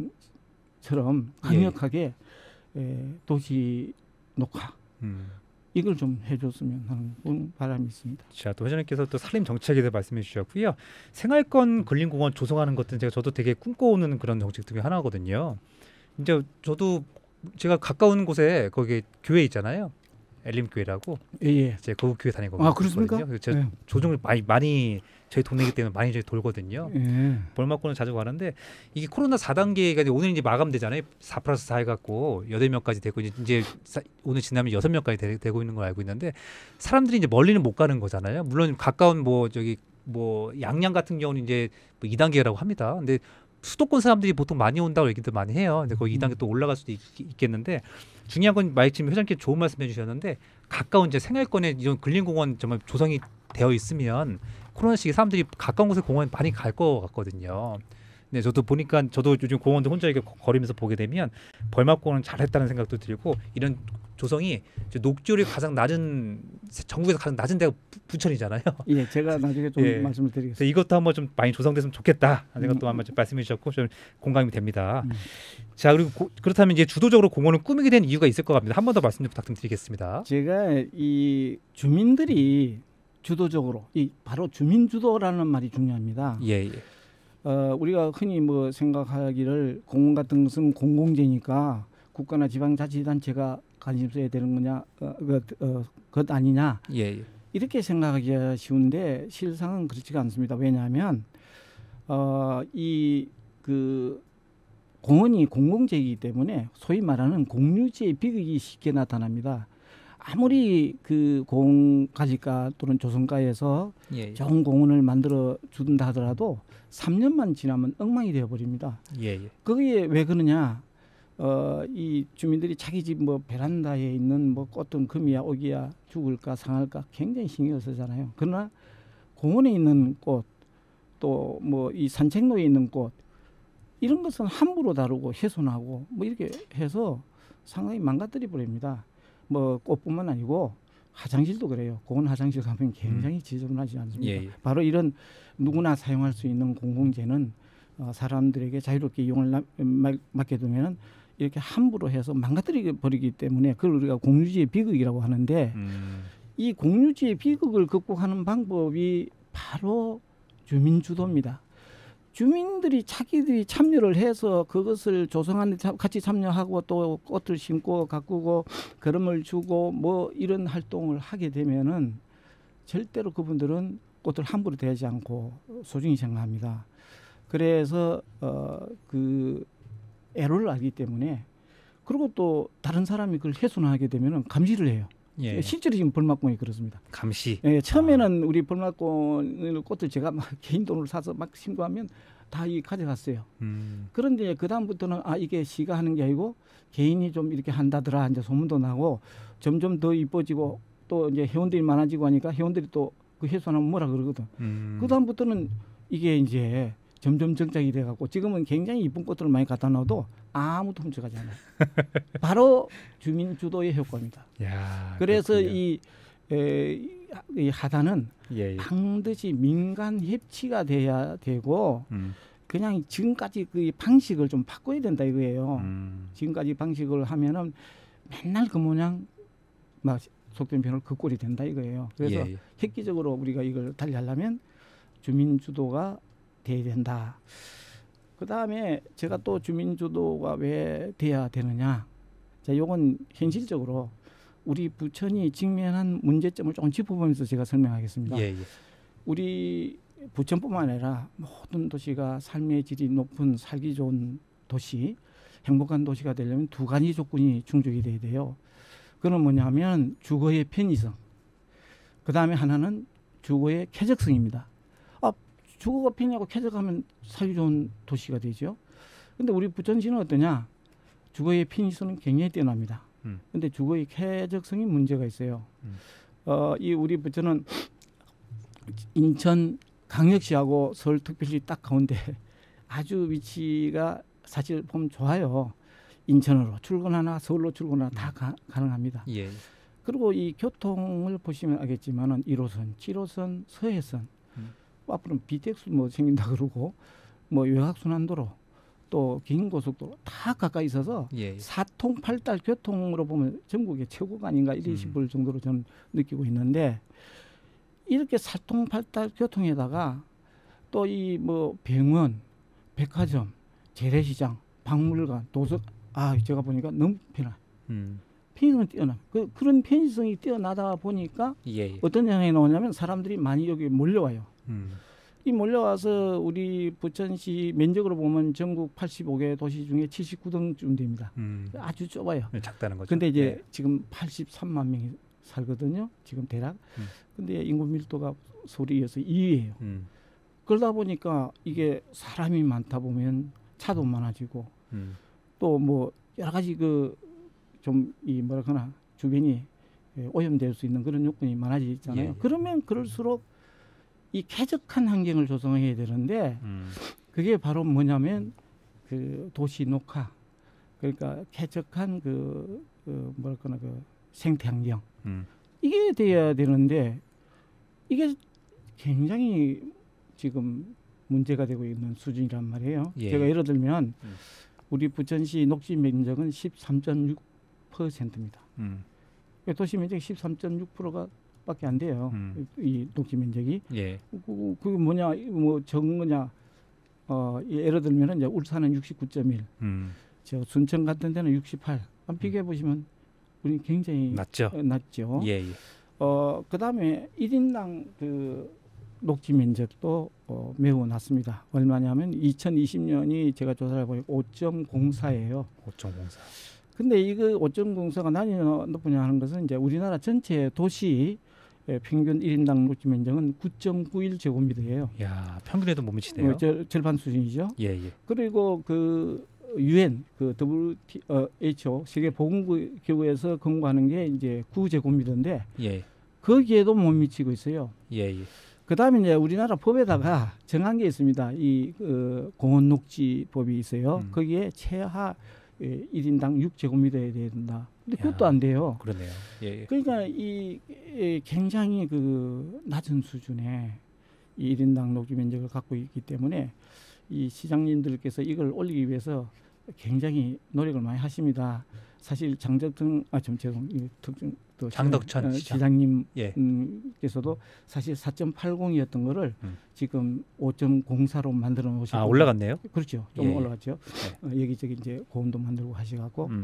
[SPEAKER 2] 대통령처럼 강력하게 예. 에, 도시 녹화 음. 이걸 좀 해줬으면 하는 그런 바람이 있습니다.
[SPEAKER 1] 자, 또 회장님께서 또 산림 정책에 대해 말씀해 주셨고요. 생활권 근린공원 조성하는 것은 제가 저도 되게 꿈꿔오는 그런 정책 중에 하나거든요. 이제 저도 제가 가까운 곳에 거기 교회 있잖아요. 엘림교회라고.
[SPEAKER 2] 예.
[SPEAKER 1] 제 거기 교회 다니거든요.
[SPEAKER 2] 아, 그렇습니까?
[SPEAKER 1] 제가 예. 조정을 많이 많이 저희 동네이기 때문에 많이 저희 돌거든요.
[SPEAKER 2] 예.
[SPEAKER 1] 벌마권은 자주 가는데 이게 코로나 사 단계가 이제 오늘 이제 마감되잖아요. 사 플러스 사 해갖고 여덟 명까지 되고 이제 오늘 지나면 여섯 명까지 되, 되고 있는 걸 알고 있는데 사람들이 이제 멀리는 못 가는 거잖아요. 물론 가까운 뭐 저기 뭐 양양 같은 경우는 이제 뭐 이 단계라고 합니다. 근데 수도권 사람들이 보통 많이 온다고 얘기도 많이 해요. 근데 거기 이 단계 또 올라갈 수도 있, 있겠는데 중요한 건 마이크 지금 회장님께 좋은 말씀 해주셨는데 가까운 이제 생활권에 이런 근린공원 정말 조성이 되어 있으면 코로나 시기에 사람들이 가까운 곳에 공원 많이 갈 것 같거든요. 네, 저도 보니까 저도 요즘 공원도 혼자 이렇게 거리면서 보게 되면 벌막공원은 잘했다는 생각도 들고 이런 조성이 녹지율이 가장 낮은 전국에서 가장 낮은 데가 부천이잖아요.
[SPEAKER 2] 예, 제가 나중에 좀
[SPEAKER 1] 예.
[SPEAKER 2] 말씀을 드리겠습니다.
[SPEAKER 1] 이것도 한번 좀 많이 조성됐으면 좋겠다 하는 것도 음. 한번 좀 말씀해 주셨고 좀 공감이 됩니다. 음. 자, 그리고 고, 그렇다면 이제 주도적으로 공원을 꾸미게 된 이유가 있을 것 같습니다. 한 번 더 말씀 좀 부탁드리겠습니다.
[SPEAKER 2] 제가 이 주민들이 주도적으로 이 바로 주민 주도라는 말이 중요합니다.
[SPEAKER 1] 예, 예.
[SPEAKER 2] 어, 우리가 흔히 뭐 생각하기를 공원 같은 것은 공공재니까 국가나 지방자치단체가 관심 써야 되는 거냐, 어, 그, 어, 것 아니냐.
[SPEAKER 1] 예, 예.
[SPEAKER 2] 이렇게 생각하기가 쉬운데 실상은 그렇지가 않습니다. 왜냐하면 어, 이 그 공원이 공공재이기 때문에 소위 말하는 공유지의 비극이 쉽게 나타납니다. 아무리 그 공가지가 또는 조성가에서 예, 예. 좋은 공원을 만들어 준다 하더라도 삼 년만 지나면 엉망이 되어버립니다.
[SPEAKER 1] 예, 예.
[SPEAKER 2] 그게 왜 그러냐? 어, 이 주민들이 자기 집 뭐 베란다에 있는 뭐 꽃은 금이야 오기야 죽을까 상할까 굉장히 신경을 쓰잖아요. 그러나 공원에 있는 꽃 또 뭐 이 산책로에 있는 꽃 이런 것은 함부로 다루고 훼손하고 뭐 이렇게 해서 상당히 망가뜨려 버립니다. 뭐 꽃뿐만 아니고 화장실도 그래요. 공원 화장실 가면 굉장히 지저분하지 않습니까? 예, 예. 바로 이런 누구나 사용할 수 있는 공공재는 어, 사람들에게 자유롭게 이용을 나, 마, 맡겨두면 이렇게 함부로 해서 망가뜨려 버리기 때문에 그걸 우리가 공유지의 비극이라고 하는데 음. 이 공유지의 비극을 극복하는 방법이 바로 주민주도입니다. 주민들이 자기들이 참여를 해서 그것을 조성하는 데 같이 참여하고 또 꽃을 심고 가꾸고 걸음을 주고 뭐 이런 활동을 하게 되면은 절대로 그분들은 꽃을 함부로 대하지 않고 소중히 생각합니다. 그래서 어, 그 애로를 알기 때문에 그리고 또 다른 사람이 그걸 훼손하게 되면은 감시를 해요. 예. 실제로 지금 벌막공이 그렇습니다.
[SPEAKER 1] 감시.
[SPEAKER 2] 예, 처음에는 아. 우리 벌막공 꽃을 제가 막 개인 돈으로 사서 막 심고하면 다 이 가져갔어요. 음. 그런데 그 다음부터는 아 이게 시가 하는 게 아니고 개인이 좀 이렇게 한다더라 이제 소문도 나고 점점 더 이뻐지고 또 이제 회원들이 많아지고 하니까 회원들이 또 그 훼손하면 뭐라 그러거든. 음. 그 다음부터는 이게 이제 점점 정착이 돼갖고 지금은 굉장히 이쁜 꽃들을 많이 갖다 놔도 아무도 훔쳐가지 않아요. 바로 주민 주도의 효과입니다.
[SPEAKER 1] 야,
[SPEAKER 2] 그래서 이, 에, 이 하단은
[SPEAKER 1] 예, 예.
[SPEAKER 2] 반드시 민간 협치가 돼야 되고
[SPEAKER 1] 음.
[SPEAKER 2] 그냥 지금까지 그 방식을 좀 바꿔야 된다 이거예요.
[SPEAKER 1] 음.
[SPEAKER 2] 지금까지 방식을 하면은 맨날 그 모양 막 속된 표현을 그 꼴이 된다 이거예요. 그래서
[SPEAKER 1] 예, 예.
[SPEAKER 2] 획기적으로 우리가 이걸 달리하려면 주민 주도가 돼야 된다. 그 다음에 제가 또 주민 주도가 왜 돼야 되느냐. 자, 요건 현실적으로 우리 부천이 직면한 문제점을 조금 짚어보면서 제가 설명하겠습니다.
[SPEAKER 1] 예, 예.
[SPEAKER 2] 우리 부천뿐만 아니라 모든 도시가 삶의 질이 높은 살기 좋은 도시, 행복한 도시가 되려면 두 가지 조건이 충족이 돼야 돼요. 그건 뭐냐면 주거의 편의성, 그 다음에 하나는 주거의 쾌적성입니다. 아, 주거가 편하고 쾌적하면 살기 좋은 도시가 되죠. 근데 우리 부천시는 어떠냐? 주거의 편의성은 굉장히 뛰어납니다. 그런데 음. 주거의 쾌적성이 문제가 있어요.
[SPEAKER 1] 음.
[SPEAKER 2] 어, 이 우리 부천은 인천 강력시하고 서울특별시 딱 가운데 아주 위치가 사실 보면 좋아요. 인천으로 출근하나 서울로 출근하나 다 가, 가능합니다.
[SPEAKER 1] 예.
[SPEAKER 2] 그리고 이 교통을 보시면 알겠지만은 일 호선, 칠 호선, 서해선,
[SPEAKER 1] 음.
[SPEAKER 2] 앞으로는 비택수 뭐 생긴다 그러고 뭐 외곽순환도로 또 긴 고속도로 다 가까이 있어서
[SPEAKER 1] 예.
[SPEAKER 2] 사통팔달 교통으로 보면 전국의 최고가 아닌가 이리 싶을
[SPEAKER 1] 음.
[SPEAKER 2] 정도로 저는 느끼고 있는데 이렇게 사통팔달 교통에다가 또 이 뭐 병원, 백화점, 재래시장, 박물관, 도서 아 제가 보니까 너무 편해.
[SPEAKER 1] 음.
[SPEAKER 2] 편의성이 뛰어나. 그, 그런 편의성이 뛰어나다 보니까
[SPEAKER 1] 예.
[SPEAKER 2] 어떤 영향이 나오냐면 사람들이 많이 여기 몰려와요.
[SPEAKER 1] 음.
[SPEAKER 2] 이 몰려와서 우리 부천시 면적으로 보면 전국 팔십오 개 도시 중에 칠십구 등쯤 됩니다.
[SPEAKER 1] 음.
[SPEAKER 2] 아주 좁아요.
[SPEAKER 1] 작다는 거죠.
[SPEAKER 2] 근데 이제
[SPEAKER 1] 예.
[SPEAKER 2] 지금 팔십삼만 명이 살거든요. 지금 대략.
[SPEAKER 1] 음.
[SPEAKER 2] 근데 인구 밀도가 서울에 이어서 이 위예요.
[SPEAKER 1] 음.
[SPEAKER 2] 그러다 보니까 이게 사람이 많다 보면 차도 많아지고
[SPEAKER 1] 음.
[SPEAKER 2] 또 뭐 여러 가지 그 좀 이 뭐랄까나 주변이 오염될 수 있는 그런 요건이 많아지잖아요.
[SPEAKER 1] 예, 예.
[SPEAKER 2] 그러면 그럴수록 이 쾌적한 환경을 조성해야 되는데
[SPEAKER 1] 음.
[SPEAKER 2] 그게 바로 뭐냐면 그 도시 녹화 그러니까 쾌적한 그, 그 뭐랄까나 그 생태 환경
[SPEAKER 1] 음.
[SPEAKER 2] 이게 돼야 되는데 이게 굉장히 지금 문제가 되고 있는 수준이란 말이에요.
[SPEAKER 1] 예.
[SPEAKER 2] 제가 예를 들면
[SPEAKER 1] 음.
[SPEAKER 2] 우리 부천시 녹지 면적은 십삼 점 육 퍼센트입니다.
[SPEAKER 1] 음.
[SPEAKER 2] 도시 면적이 십삼 점 육 퍼센트가 밖에 안 돼요.
[SPEAKER 1] 음.
[SPEAKER 2] 이 녹지 면적이.
[SPEAKER 1] 예.
[SPEAKER 2] 그, 그 뭐냐 뭐 적은 거냐 어 예를 들면은 이제 울산은 육십구 점 일,
[SPEAKER 1] 음.
[SPEAKER 2] 저 순천 같은 데는 육십팔. 한번 비교해 보시면 우리 굉장히
[SPEAKER 1] 낮죠.
[SPEAKER 2] 어, 낮죠.
[SPEAKER 1] 예. 예.
[SPEAKER 2] 어 그다음에 일 인당 그 녹지 면적도 어, 매우 낮습니다. 얼마냐면 이천이십 년이 제가 조사를 보니까 오 점 공사예요.
[SPEAKER 1] 오 점 공사.
[SPEAKER 2] 근데 이거 오 점 공사가 난이 높으냐 하는 것은 이제 우리나라 전체 도시 예, 평균 일 인당 녹지 면적은 구 점 구일 제곱미터예요.
[SPEAKER 1] 야, 평균에도 못 미치네요.
[SPEAKER 2] 어, 저, 절반 수준이죠.
[SPEAKER 1] 예, 예.
[SPEAKER 2] 그리고 그 유엔 그 더블유에이치오 세계 보건기구에서 권고하는 게 이제 구 제곱미터인데
[SPEAKER 1] 예.
[SPEAKER 2] 거기에도 못 미치고 있어요.
[SPEAKER 1] 예, 예.
[SPEAKER 2] 그다음에 이제 우리나라 법에다가 정한 게 있습니다. 이 그 공원 녹지 법이 있어요.
[SPEAKER 1] 음.
[SPEAKER 2] 거기에 최하 예, 일 인당 육 제곱미터에 돼야 된다. 근데 그것도
[SPEAKER 1] 야.
[SPEAKER 2] 안 돼요.
[SPEAKER 1] 그러네요. 예, 예.
[SPEAKER 2] 그러니까 이, 이 굉장히 그 낮은 수준의 이 일 인당 녹지 면적을 갖고 있기 때문에 이 시장님들께서 이걸 올리기 위해서 굉장히 노력을 많이 하십니다. 사실 장덕등 아좀 죄송 이 특정 또
[SPEAKER 1] 장덕천
[SPEAKER 2] 어,
[SPEAKER 1] 시장.
[SPEAKER 2] 시장님께서도
[SPEAKER 1] 예.
[SPEAKER 2] 사실 사 점 팔공이었던 거를
[SPEAKER 1] 음.
[SPEAKER 2] 지금 오 점 공사로 만들어 놓으시고
[SPEAKER 1] 아, 올라갔네요.
[SPEAKER 2] 그렇죠. 좀
[SPEAKER 1] 예, 예.
[SPEAKER 2] 올라갔죠. 어, 여기저기 이제 고온도 만들고 하셔갖고
[SPEAKER 1] 음.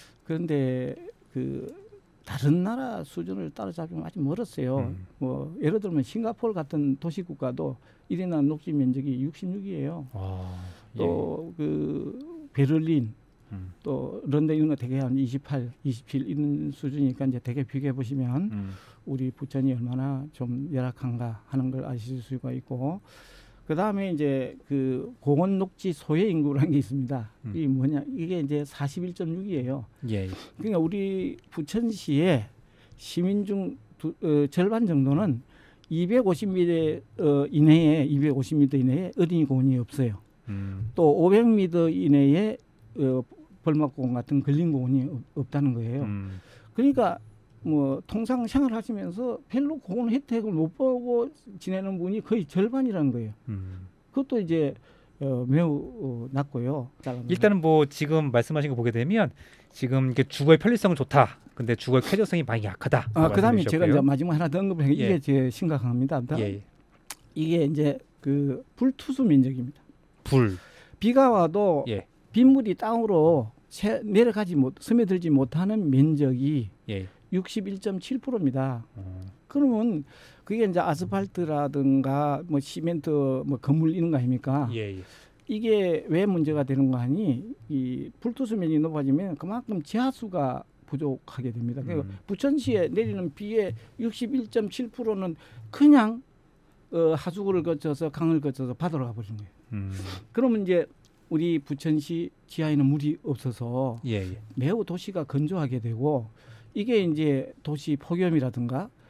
[SPEAKER 2] 그런데 그 다른 나라 수준을 따라잡으면 아직 멀었어요.
[SPEAKER 1] 음.
[SPEAKER 2] 뭐 예를 들면 싱가포르 같은 도시국가도 일 인당 녹지 면적이 육십육이에요.
[SPEAKER 1] 와. 예.
[SPEAKER 2] 또 그 베를린
[SPEAKER 1] 음.
[SPEAKER 2] 또 런던 이런 거 되게 한 이십팔, 이십칠 이런 수준이니까 이제 되게 비교해 보시면
[SPEAKER 1] 음.
[SPEAKER 2] 우리 부천이 얼마나 좀 열악한가 하는 걸 아실 수가 있고 그 다음에 이제 그 공원 녹지 소외 인구라는 게 있습니다.
[SPEAKER 1] 음.
[SPEAKER 2] 이게 뭐냐 이게 이제 사십일 점 육이에요.
[SPEAKER 1] 예.
[SPEAKER 2] 그러니까 우리 부천시의 시민 중 두, 어, 절반 정도는 이백오십 미터 어, 이내에 이백오십 미터 이내에 어린이 공원이 없어요.
[SPEAKER 1] 음.
[SPEAKER 2] 또 오백 미터 이내에 어, 벌막공원 같은 걸린 공원이 없, 없다는 거예요.
[SPEAKER 1] 음.
[SPEAKER 2] 그러니까 뭐 통상 생활하시면서 별로 공원 혜택을 못 보고 지내는 분이 거의 절반이라는 거예요.
[SPEAKER 1] 음.
[SPEAKER 2] 그것도 이제 어, 매우 어, 낮고요.
[SPEAKER 1] 일단은 뭐 지금 말씀하신 거 보게 되면 지금 이게 주거의 편리성은 좋다. 근데 주거의 쾌적성이 많이 약하다.
[SPEAKER 2] 아, 그다음에 제가 이제
[SPEAKER 1] 요
[SPEAKER 2] 마지막 하나 더 언급해 이게
[SPEAKER 1] 예.
[SPEAKER 2] 제일 심각합니다.
[SPEAKER 1] 예, 예.
[SPEAKER 2] 이게 이제 그 불투수 면적입니다.
[SPEAKER 1] 불.
[SPEAKER 2] 비가 와도
[SPEAKER 1] 예.
[SPEAKER 2] 빗물이 땅으로 새, 내려가지 못 스며들지 못하는 면적이
[SPEAKER 1] 예.
[SPEAKER 2] 육십일 점 칠 퍼센트입니다.
[SPEAKER 1] 어.
[SPEAKER 2] 그러면 그게 이제 아스팔트라든가 뭐 시멘트 뭐 건물 이런 거 아닙니까?
[SPEAKER 1] 예, 예.
[SPEAKER 2] 이게 왜 문제가 되는 거 하니 이 불투수 면이 높아지면 그만큼 지하수가 부족하게 됩니다. 그러니까
[SPEAKER 1] 음.
[SPEAKER 2] 부천시에 내리는 비의 육십일 점 칠 퍼센트는 그냥 어, 하수구를 거쳐서 강을 거쳐서 바다로 가버리는 거예요.
[SPEAKER 1] 음.
[SPEAKER 2] 그러면 이제 우리 부천시 지하에는 물이 없어서
[SPEAKER 1] 예, 예.
[SPEAKER 2] 매우 도시가 건조하게 되고 이게 이제 도시 폭염이라든가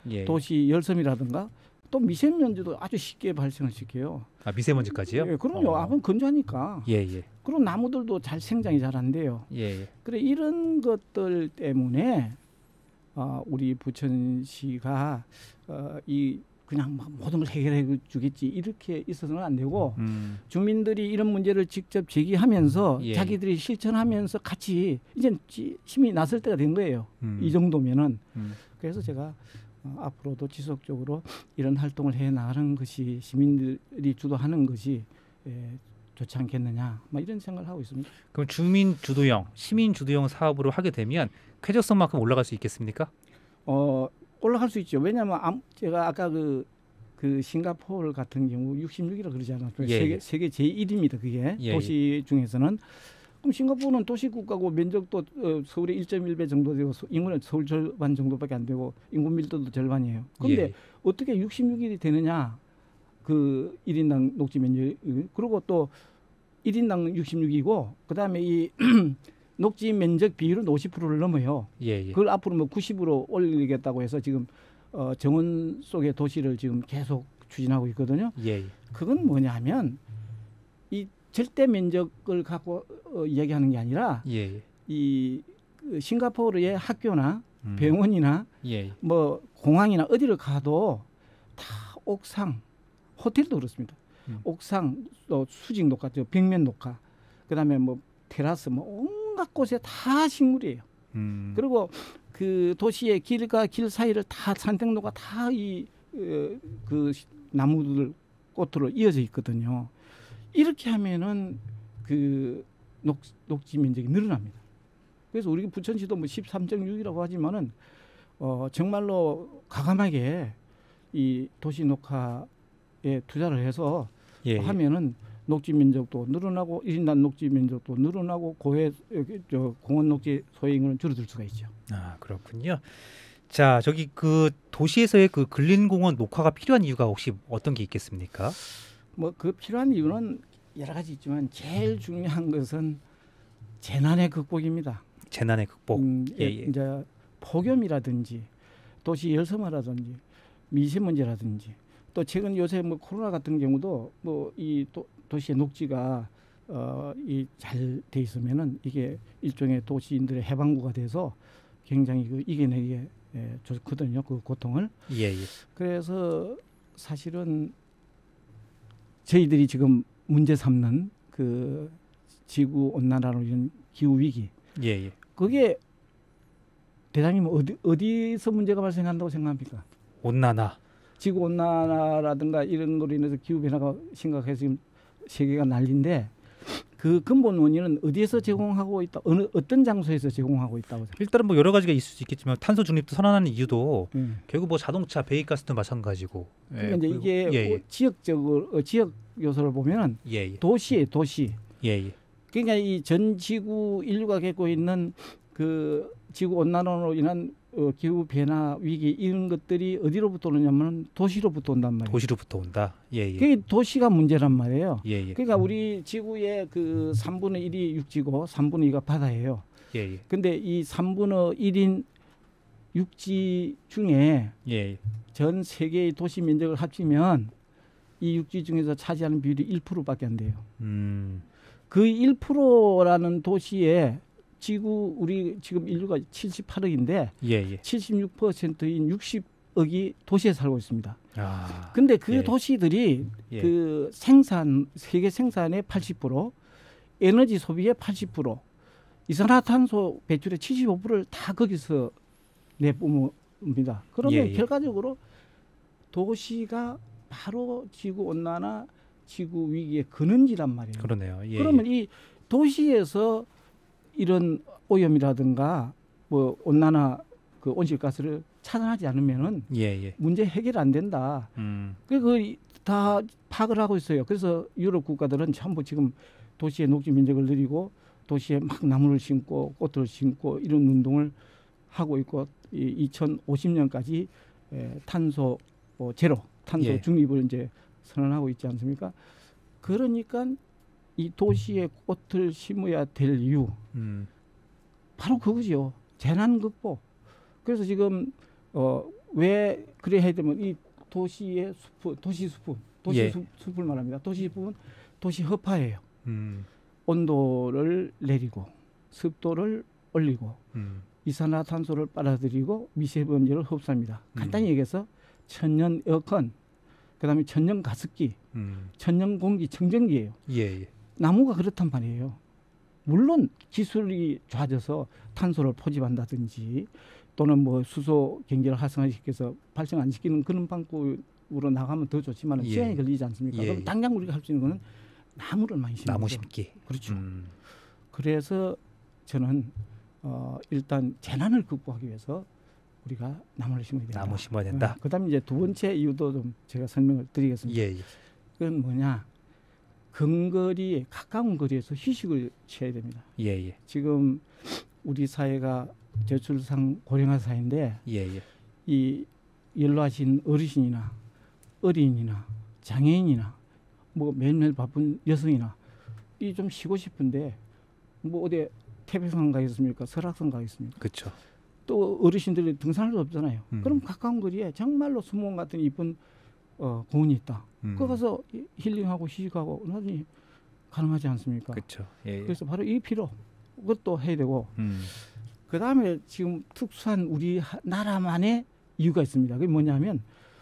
[SPEAKER 1] 예.
[SPEAKER 2] 도시 열섬이라든가 또 미세먼지도 아주 쉽게 발생을 시켜요.
[SPEAKER 1] 아, 미세먼지까지요?
[SPEAKER 2] 예, 그럼요.
[SPEAKER 1] 어.
[SPEAKER 2] 앞은 건조하니까.
[SPEAKER 1] 예, 예.
[SPEAKER 2] 그리고 나무들도 잘 생장이 잘 안 돼요.
[SPEAKER 1] 예, 예.
[SPEAKER 2] 그래 이런 것들 때문에 어, 우리 부천시가 어, 이 그냥 막 모든 걸 해결해 주겠지 이렇게 있어서는 안 되고
[SPEAKER 1] 음.
[SPEAKER 2] 주민들이 이런 문제를 직접 제기하면서
[SPEAKER 1] 예.
[SPEAKER 2] 자기들이 실천하면서 같이 이제 힘이 났을 때가 된 거예요.
[SPEAKER 1] 음.
[SPEAKER 2] 이 정도면은
[SPEAKER 1] 음.
[SPEAKER 2] 그래서 제가 어, 앞으로도 지속적으로 이런 활동을 해 나가는 것이 시민들이 주도하는 것이 예, 좋지 않겠느냐, 막 이런 생각을 하고 있습니다.
[SPEAKER 1] 그럼 주민 주도형, 시민 주도형 사업으로 하게 되면 쾌적성만큼 올라갈 수 있겠습니까?
[SPEAKER 2] 어, 올라갈 수 있죠. 왜냐하면 암- 제가 아까 그, 그 싱가포르 같은 경우 육십육이라 그러지 않았어요.
[SPEAKER 1] 예,
[SPEAKER 2] 세계,
[SPEAKER 1] 예.
[SPEAKER 2] 세계 제일입니다. 그게
[SPEAKER 1] 예,
[SPEAKER 2] 도시 중에서는. 그럼 싱가포르는 도시국가고 면적도 어, 서울의 일 점 일 배 정도 되고 서- 인구는 서울 절반 정도밖에 안 되고 인구 밀도도 절반이에요. 그런데
[SPEAKER 1] 예.
[SPEAKER 2] 어떻게 육십육 일이 되느냐? 그 일 인당 녹지 면적 그리고 또 일 인당 육십육이고 그다음에 이 녹지 면적 비율은 오십 퍼센트를 넘어요.
[SPEAKER 1] 예, 예.
[SPEAKER 2] 그걸 앞으로 뭐 구십으로 올리겠다고 해서 지금 어, 정원 속의 도시를 지금 계속 추진하고 있거든요.
[SPEAKER 1] 예, 예.
[SPEAKER 2] 그건 뭐냐면 이 절대 면적을 갖고 어, 이야기하는 게 아니라
[SPEAKER 1] 예, 예.
[SPEAKER 2] 이 그 싱가포르의 학교나
[SPEAKER 1] 음.
[SPEAKER 2] 병원이나
[SPEAKER 1] 예, 예.
[SPEAKER 2] 뭐 공항이나 어디를 가도 다 옥상, 호텔도 그렇습니다.
[SPEAKER 1] 음.
[SPEAKER 2] 옥상 또 수직 녹화, 저 벽면 녹화, 그다음에 뭐 테라스, 뭐 온갖 곳에 다 식물이에요.
[SPEAKER 1] 음.
[SPEAKER 2] 그리고 그 도시의 길과 길 사이를 다 산책로가 다 이 그 나무들 꽃으로 이어져 있거든요. 이렇게 하면은 그 녹, 녹지 면적이 늘어납니다. 그래서 우리 부천시도 뭐 십삼 점 육이라고 하지만은 어 정말로 과감하게 이 도시 녹화에 투자를 해서
[SPEAKER 1] 예, 예.
[SPEAKER 2] 하면은 녹지 면적도 늘어나고 일 인당 녹지 면적도 늘어나고 고해 저 공원 녹지 소요 인구는 줄어들 수가 있죠.
[SPEAKER 1] 아, 그렇군요. 자, 저기 그 도시에서의 그 근린공원 녹화가 필요한 이유가 혹시 어떤 게 있겠습니까?
[SPEAKER 2] 뭐 그 필요한 이유는 여러 가지 있지만 제일 중요한 것은 재난의 극복입니다.
[SPEAKER 1] 재난의 극복.
[SPEAKER 2] 음,
[SPEAKER 1] 예,
[SPEAKER 2] 예,
[SPEAKER 1] 예.
[SPEAKER 2] 이제 폭염이라든지 도시 열섬화라든지 미세먼지라든지 또 최근 요새 뭐 코로나 같은 경우도 뭐 이 도시의 녹지가 어, 이 잘 돼 있으면은 이게 일종의 도시인들의 해방구가 돼서 굉장히 그 이겨내기에 예, 좋거든요. 그 고통을.
[SPEAKER 1] 예, 예.
[SPEAKER 2] 그래서 사실은 저희들이 지금 문제 삼는 그 지구 온난화로 인한 기후 위기
[SPEAKER 1] 예, 예.
[SPEAKER 2] 그게 대장님 어디 어디서 문제가 발생한다고 생각합니까?
[SPEAKER 1] 온난화.
[SPEAKER 2] 지구 온난화라든가 이런 거로 인해서 기후 변화가 심각해서 지금 세계가 난리인데 그 근본 원인은 어디에서 제공하고 있다, 어느 어떤 장소에서 제공하고 있다고 생각합니까?
[SPEAKER 1] 일단은 뭐 여러 가지가 있을 수 있겠지만 탄소 중립도 선언하는 이유도
[SPEAKER 2] 음.
[SPEAKER 1] 결국 뭐 자동차 배기가스도 마찬가지고.
[SPEAKER 2] 그러니까 이제
[SPEAKER 1] 그리고-
[SPEAKER 2] 이게
[SPEAKER 1] 예, 예.
[SPEAKER 2] 어, 지역적으로 어, 지역 요소를 보면은
[SPEAKER 1] 예, 예.
[SPEAKER 2] 도시에 도시.
[SPEAKER 1] 예, 예.
[SPEAKER 2] 그러니까 이 전 지구 인류가 겪고 있는 그 지구 온난화로 인한 어, 기후 변화 위기 이런 것들이 어디로부터 오느냐면 도시로부터 온단 말이에요.
[SPEAKER 1] 도시로부터 온다. 예, 예.
[SPEAKER 2] 그게 도시가 문제란 말이에요.
[SPEAKER 1] 예, 예.
[SPEAKER 2] 그러니까 우리 지구의 그 삼분의 일이 육지고 삼분의 이가 바다예요.
[SPEAKER 1] 예, 예.
[SPEAKER 2] 근데 이 삼분의 일인 육지 중에
[SPEAKER 1] 예, 예.
[SPEAKER 2] 전 세계의 도시 면적을 합치면 이 육지 중에서 차지하는 비율이 일 퍼센트밖에 안 돼요.
[SPEAKER 1] 음.
[SPEAKER 2] 그 일 퍼센트라는 도시에 지구 우리 지금 인류가 칠십팔억인데
[SPEAKER 1] 예, 예.
[SPEAKER 2] 칠십육 퍼센트인 육십억이 도시에 살고 있습니다.
[SPEAKER 1] 아.
[SPEAKER 2] 근데 그
[SPEAKER 1] 예.
[SPEAKER 2] 도시들이
[SPEAKER 1] 예.
[SPEAKER 2] 그 생산 세계 생산의 팔십 퍼센트, 에너지 소비의 팔십 퍼센트, 이산화탄소 배출의 칠십오 퍼센트를 다 거기서 내뿜습니다. 그러면
[SPEAKER 1] 예, 예.
[SPEAKER 2] 결과적으로 도시가 바로 지구 온난화, 지구 위기의 근원지란 말이에요.
[SPEAKER 1] 그러네요. 예.
[SPEAKER 2] 그러면
[SPEAKER 1] 예.
[SPEAKER 2] 이 도시에서 이런 오염이라든가 뭐 온난화 그 온실가스를 차단하지 않으면은
[SPEAKER 1] 예, 예.
[SPEAKER 2] 문제 해결 안 된다.
[SPEAKER 1] 음.
[SPEAKER 2] 그다 파악을 하고 있어요. 그래서 유럽 국가들은 전부 지금 도시의 녹지 면적을 늘리고 도시에 막 나무를 심고 꽃을 심고 이런 운동을 하고 있고 이 이천오십 년까지 에, 탄소 뭐 제로, 탄소
[SPEAKER 1] 예.
[SPEAKER 2] 중립을 이제 선언하고 있지 않습니까? 그러니까 이 도시에 꽃을 심어야 될 이유
[SPEAKER 1] 음.
[SPEAKER 2] 바로 그거죠. 재난 극복. 그래서 지금 어 왜 그래 해야 되면 이 도시의 숲, 도시 숲, 도시
[SPEAKER 1] 예.
[SPEAKER 2] 숲, 숲을 말합니다. 도시 숲은 도시 허파예요.
[SPEAKER 1] 음.
[SPEAKER 2] 온도를 내리고 습도를 올리고
[SPEAKER 1] 음.
[SPEAKER 2] 이산화탄소를 빨아들이고 미세먼지를 흡수합니다. 간단히
[SPEAKER 1] 음.
[SPEAKER 2] 얘기해서 천연 에어컨, 그다음에 천연 가습기,
[SPEAKER 1] 음.
[SPEAKER 2] 천연 공기 청정기예요.
[SPEAKER 1] 예, 예.
[SPEAKER 2] 나무가 그렇단 말이에요. 물론 기술이 좋아져서 탄소를 포집한다든지 또는 뭐 수소 경제를 활성화시켜서 발생 안 시키는 그런 방법으로 나가면 더 좋지만
[SPEAKER 1] 예.
[SPEAKER 2] 시간이 걸리지 않습니까?
[SPEAKER 1] 예,
[SPEAKER 2] 그럼
[SPEAKER 1] 예.
[SPEAKER 2] 당장 우리가 할 수 있는 거는 나무를 많이 심는
[SPEAKER 1] 나무
[SPEAKER 2] 거죠.
[SPEAKER 1] 심기.
[SPEAKER 2] 그렇죠.
[SPEAKER 1] 음.
[SPEAKER 2] 그래서 저는 어, 일단 재난을 극복하기 위해서 우리가 나무를 심어야 된다.
[SPEAKER 1] 나무 심어야 된다.
[SPEAKER 2] 어, 그다음에 이제 두 번째 이유도 좀 제가 설명을 드리겠습니다.
[SPEAKER 1] 예, 예.
[SPEAKER 2] 그건 뭐냐? 근거리에 가까운 거리에서 휴식을 취해야 됩니다.
[SPEAKER 1] 예, 예.
[SPEAKER 2] 지금 우리 사회가 저출산 고령화 사회인데
[SPEAKER 1] 예, 예.
[SPEAKER 2] 이 연로하신 어르신이나 어린이나 장애인이나 뭐 매일매일 바쁜 여성이나 이 좀 쉬고 싶은데 뭐 어디 태백산 가겠습니까? 설악산 가겠습니까?
[SPEAKER 1] 그렇죠.
[SPEAKER 2] 또 어르신들이 등산할 수 없잖아요.
[SPEAKER 1] 음.
[SPEAKER 2] 그럼 가까운 거리에 정말로 수목원 같은 이쁜 어, 공원이 있다.
[SPEAKER 1] 음.
[SPEAKER 2] 거기 가서 히- 힐링하고 휴식하고 나중에 가능하지 않습니까?
[SPEAKER 1] 그렇죠. 예, 예.
[SPEAKER 2] 그래서 바로 이 필요 그것도 해야 되고
[SPEAKER 1] 음.
[SPEAKER 2] 그 다음에 지금 특수한 우리 하- 나라만의 이유가 있습니다. 그게 뭐냐면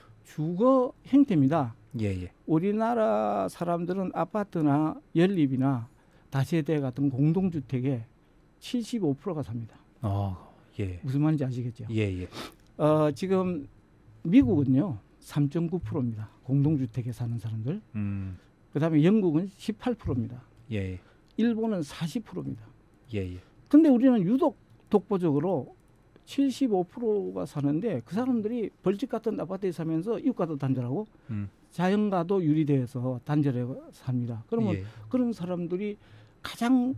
[SPEAKER 2] 주거 형태입니다.
[SPEAKER 1] 예, 예.
[SPEAKER 2] 우리나라 사람들은 아파트나 연립이나 다세대 같은 공동주택에 칠십오 퍼센트가 삽니다.
[SPEAKER 1] 어, 예.
[SPEAKER 2] 무슨 말인지 아시겠죠?
[SPEAKER 1] 예, 예.
[SPEAKER 2] 어, 지금 미국은요 삼 점 구 퍼센트입니다. 공동주택에 사는 사람들.
[SPEAKER 1] 음.
[SPEAKER 2] 그다음에 영국은 십팔 퍼센트입니다.
[SPEAKER 1] 예, 예.
[SPEAKER 2] 일본은 사십 퍼센트입니다.
[SPEAKER 1] 예, 예.
[SPEAKER 2] 근데 우리는 유독 독보적으로 칠십오 퍼센트가 사는데 그 사람들이 벌집 같은 아파트에 사면서 이웃과도 단절하고
[SPEAKER 1] 음.
[SPEAKER 2] 자연과도 유리돼서 단절해 삽니다. 그러면
[SPEAKER 1] 예.
[SPEAKER 2] 그런 사람들이 가장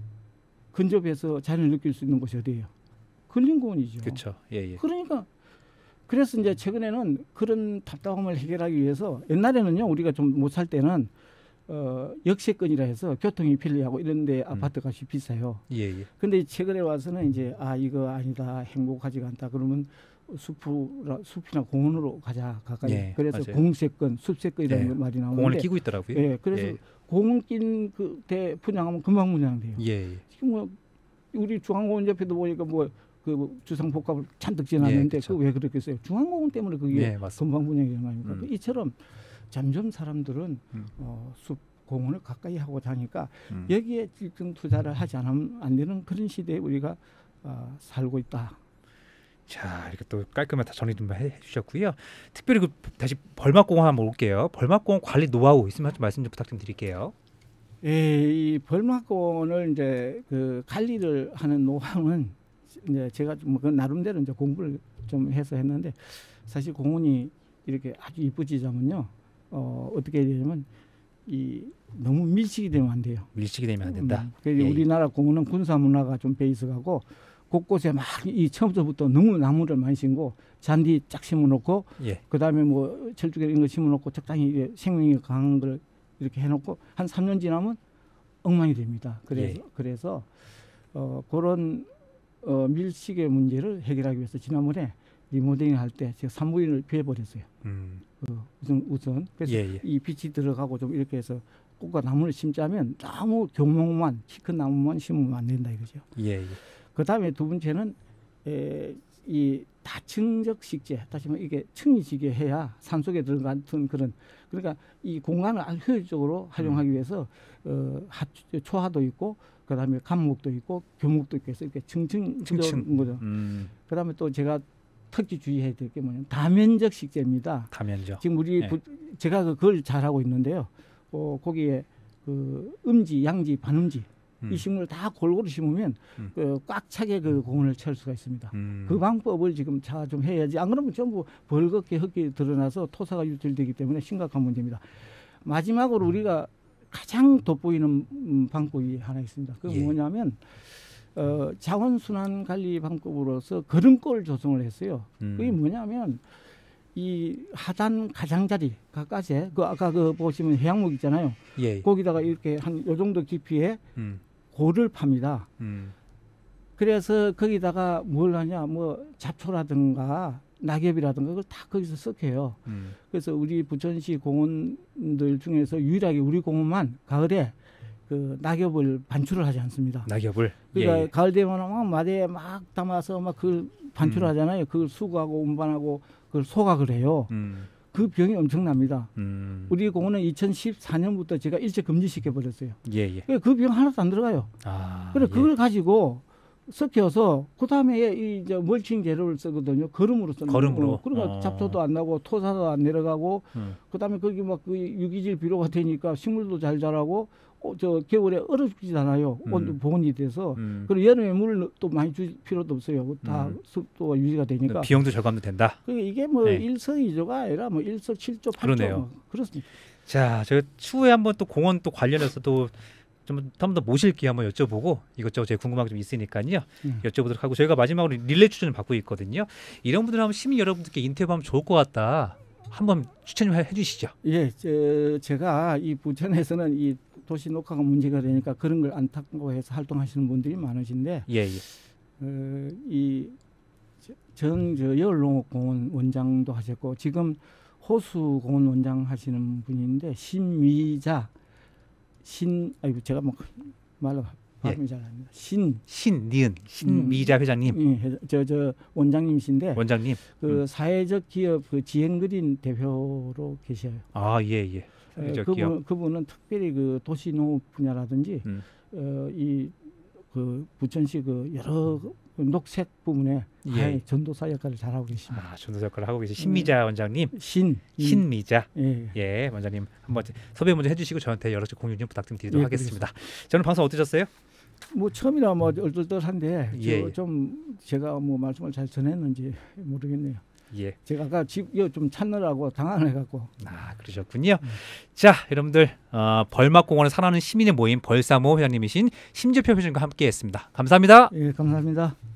[SPEAKER 2] 근접해서 자연을 느낄 수 있는 곳이 어디예요? 근린공원이죠.
[SPEAKER 1] 그렇죠. 예, 예.
[SPEAKER 2] 그러니까 그래서 이제 최근에는 그런 답답함을 해결하기 위해서 옛날에는요 우리가 좀 못 살 때는 어, 역세권이라 해서 교통이 편리하고 이런데 아파트 값이 비싸요.
[SPEAKER 1] 예, 예.
[SPEAKER 2] 근데 최근에 와서는 이제 아 이거 아니다 행복하지가 않다 그러면 숲이나 숲이나 공원으로 가자 가까이.
[SPEAKER 1] 예,
[SPEAKER 2] 그래서
[SPEAKER 1] 맞아요.
[SPEAKER 2] 공세권, 숲세권이라는
[SPEAKER 1] 예.
[SPEAKER 2] 말이 나오는데.
[SPEAKER 1] 공원을 끼고 있더라고요.
[SPEAKER 2] 예, 그래서
[SPEAKER 1] 예.
[SPEAKER 2] 공원 낀 그때 분양하면 금방 분양돼요.
[SPEAKER 1] 예, 예.
[SPEAKER 2] 지금 뭐 우리 중앙공원 옆에도 보니까 뭐 그 주상복합을 잔뜩 지어놨는데
[SPEAKER 1] 예, 그쵸.
[SPEAKER 2] 그거 왜 그렇겠어요? 중앙공원 때문에 그게
[SPEAKER 1] 예, 맞습니다.
[SPEAKER 2] 금방 분양이 되는 거 아닙니까?
[SPEAKER 1] 음.
[SPEAKER 2] 이처럼 점점 사람들은
[SPEAKER 1] 음.
[SPEAKER 2] 어, 숲 공원을 가까이 하고 자니까
[SPEAKER 1] 음.
[SPEAKER 2] 여기에 집중 투자를 하지 않으면 안 되는 그런 시대에 우리가 어, 살고 있다.
[SPEAKER 1] 자, 이렇게 또 깔끔하게 다 정리 좀 해 주셨고요. 특별히 그 다시 벌막공원 한번 볼게요. 벌막공원 관리 노하우 있으면 좀 말씀 좀 부탁 좀 드릴게요.
[SPEAKER 2] 예, 이 벌막공원을 이제 그 관리를 하는 노하우는 이제 제가 좀 그 나름대로 이제 공부를 좀 해서 했는데 사실 공원이 이렇게 아주 이쁘지자면요 어, 어떻게 해야 되냐면 이 너무 밀식이 되면 안 돼요.
[SPEAKER 1] 밀식이 되면 안 된다.
[SPEAKER 2] 음, 그래서
[SPEAKER 1] 예, 예.
[SPEAKER 2] 우리나라 공원은 군사 문화가 좀 베이스가고 곳곳에 막 이 처음부터 너무 나무를 많이 심고 잔디 쫙 심어놓고
[SPEAKER 1] 예.
[SPEAKER 2] 그 다음에 뭐 철쭉에 이런 거 심어놓고 적당히 이게 생명이 강한 걸 이렇게 해놓고 한 삼 년 지나면 엉망이 됩니다. 그래서
[SPEAKER 1] 예.
[SPEAKER 2] 그래서 어, 그런 어, 밀식의 문제를 해결하기 위해서 지난번에 리모델링 할 때 제가 산부인을 비워버렸어요.
[SPEAKER 1] 음.
[SPEAKER 2] 그 우선 우선 그래서
[SPEAKER 1] 예, 예.
[SPEAKER 2] 이 빛이 들어가고 좀 이렇게 해서 꽃과 나무를 심자면 나무 교목만 키 큰 나무만 심으면 안 된다 이거죠.
[SPEAKER 1] 예, 예.
[SPEAKER 2] 그 다음에 두 번째는 에, 이 다층적 식재, 다시 말해 이게 층이 지게 해야 산 속에 들어간 그런 그러니까 이 공간을 아주 효율적으로 활용하기 위해서 어, 하, 초하도 있고 그 다음에 감목도 있고 교목도 있고 해서 이렇게 층층
[SPEAKER 1] 층층.
[SPEAKER 2] 거죠.
[SPEAKER 1] 음.
[SPEAKER 2] 그 다음에 또 제가 특히 주의해야 될 게 뭐냐면 다면적 식재입니다.
[SPEAKER 1] 다면적.
[SPEAKER 2] 지금 우리
[SPEAKER 1] 네.
[SPEAKER 2] 부, 제가 그걸 잘하고 있는데요. 어, 거기에 그 음지, 양지, 반음지
[SPEAKER 1] 음.
[SPEAKER 2] 이 식물을 다 골고루 심으면
[SPEAKER 1] 음.
[SPEAKER 2] 그 꽉 차게 그 공원을 채울 수가 있습니다.
[SPEAKER 1] 음.
[SPEAKER 2] 그 방법을 지금 자 좀 해야지 안 그러면 전부 벌겋게 흙이 드러나서 토사가 유출되기 때문에 심각한 문제입니다. 마지막으로 우리가 가장 돋보이는 음, 방법이 하나 있습니다. 그게
[SPEAKER 1] 예.
[SPEAKER 2] 뭐냐면 어, 자원순환 관리 방법으로서 걸음골 조성을 했어요.
[SPEAKER 1] 음.
[SPEAKER 2] 그게 뭐냐면 이 하단 가장자리 가까스에 그 아까 그 보시면 해양목 있잖아요.
[SPEAKER 1] 예.
[SPEAKER 2] 거기다가 이렇게 한 요 정도 깊이에
[SPEAKER 1] 음.
[SPEAKER 2] 골을 팝니다.
[SPEAKER 1] 음.
[SPEAKER 2] 그래서 거기다가 뭘 하냐 뭐 잡초라든가 낙엽이라든가 그걸 다 거기서 썩혀요.
[SPEAKER 1] 음.
[SPEAKER 2] 그래서 우리 부천시 공원들 중에서 유일하게 우리 공원만 가을에 그 낙엽을 반출을 하지 않습니다.
[SPEAKER 1] 낙엽을.
[SPEAKER 2] 그러니까
[SPEAKER 1] 예, 예.
[SPEAKER 2] 가을 되면 막 마대에 막 담아서 막 그걸 반출을
[SPEAKER 1] 음.
[SPEAKER 2] 하잖아요. 그걸 수거하고 운반하고 그걸 소각을 해요.
[SPEAKER 1] 음.
[SPEAKER 2] 그 병이 엄청납니다.
[SPEAKER 1] 음.
[SPEAKER 2] 우리 공원은 이천십사 년부터 제가 일제 금지시켜 버렸어요.
[SPEAKER 1] 예, 예.
[SPEAKER 2] 그 병 하나도 안 들어가요.
[SPEAKER 1] 아.
[SPEAKER 2] 그래
[SPEAKER 1] 예.
[SPEAKER 2] 그걸 가지고 섞여서 그 다음에 이 이제 멀칭 재료를 쓰거든요. 거름으로 쓰는
[SPEAKER 1] 거름으로.
[SPEAKER 2] 거. 그러니까
[SPEAKER 1] 어.
[SPEAKER 2] 잡초도 안 나고 토사도 안 내려가고
[SPEAKER 1] 음.
[SPEAKER 2] 그 다음에 거기 막 그 유기질 비료가 되니까 식물도 잘 자라고 어, 저 겨울에 얼어 죽지 않아요.
[SPEAKER 1] 음.
[SPEAKER 2] 온도 보온이 돼서.
[SPEAKER 1] 음.
[SPEAKER 2] 그리고 여름에 물을 또 많이 줄 필요도 없어요. 다
[SPEAKER 1] 음.
[SPEAKER 2] 습도가 유지가 되니까.
[SPEAKER 1] 비용도 절감도 된다.
[SPEAKER 2] 그러니까 이게 뭐
[SPEAKER 1] 네.
[SPEAKER 2] 일석이조가 아니라 뭐 일석칠조 팔조
[SPEAKER 1] 그러네요.
[SPEAKER 2] 뭐 그렇습니다.
[SPEAKER 1] 자, 저 추후에 한번 또 공원 또 관련해서 또 좀 한 번 더 모실게요. 한번 여쭤보고 이것저것 제가 궁금한 게 좀 있으니까요.
[SPEAKER 2] 음.
[SPEAKER 1] 여쭤보도록 하고 저희가 마지막으로 릴레이 추천을 받고 있거든요. 이런 분들 한번 시민 여러분들께 인터뷰하면 좋을 것 같다. 한번 추천 좀 해주시죠.
[SPEAKER 2] 예, 제, 제가 이 부천에서는 이 도시 녹화가 문제가 되니까 그런 걸 안타까워해서 활동하시는 분들이 많으신데
[SPEAKER 1] 예, 예.
[SPEAKER 2] 어, 이전저 여울농업공원 원장도 하셨고 지금 호수공원 원장 하시는 분인데 신미자 신 아이고 제가 뭐 말로 발음이 잘 안 됩니다. 신
[SPEAKER 1] 신니은 신미자 회장님,
[SPEAKER 2] 저저 저 원장님이신데
[SPEAKER 1] 원장님.
[SPEAKER 2] 그
[SPEAKER 1] 음.
[SPEAKER 2] 사회적 기업 그 지행그린 대표로 계셔요.
[SPEAKER 1] 아, 예, 예.
[SPEAKER 2] 예,
[SPEAKER 1] 사회적
[SPEAKER 2] 그분
[SPEAKER 1] 기업.
[SPEAKER 2] 그분은 특별히 그 도시농업 분야라든지
[SPEAKER 1] 음.
[SPEAKER 2] 어, 이 그 부천시 그 여러 그 녹색 부분에
[SPEAKER 1] 예.
[SPEAKER 2] 아예 전도사 역할을 잘하고 계십니다.
[SPEAKER 1] 아, 전도 역할을 하고 계신 신미자 원장님,
[SPEAKER 2] 신 이-
[SPEAKER 1] 신미자.
[SPEAKER 2] 예.
[SPEAKER 1] 예, 원장님 한번 섭외 먼저 해주시고 저한테 여러 가지 공유 좀 부탁 좀 드리도록
[SPEAKER 2] 예,
[SPEAKER 1] 하겠습니다. 저는 방송 어떠셨어요?
[SPEAKER 2] 뭐 처음이라 뭐 얼떨떨한데
[SPEAKER 1] 예,
[SPEAKER 2] 저
[SPEAKER 1] 예.
[SPEAKER 2] 좀 제가 뭐 말씀을 잘 전했는지 모르겠네요.
[SPEAKER 1] 예.
[SPEAKER 2] 제가 아까 집 이거 좀 찾느라고 당황을 해갖고
[SPEAKER 1] 아, 그러셨군요.
[SPEAKER 2] 음.
[SPEAKER 1] 자, 여러분들 어, 벌막공원을 사랑하는 시민의 모임 벌사모 회장님이신 심재표 회장님과 함께했습니다. 감사합니다.
[SPEAKER 2] 예 감사합니다.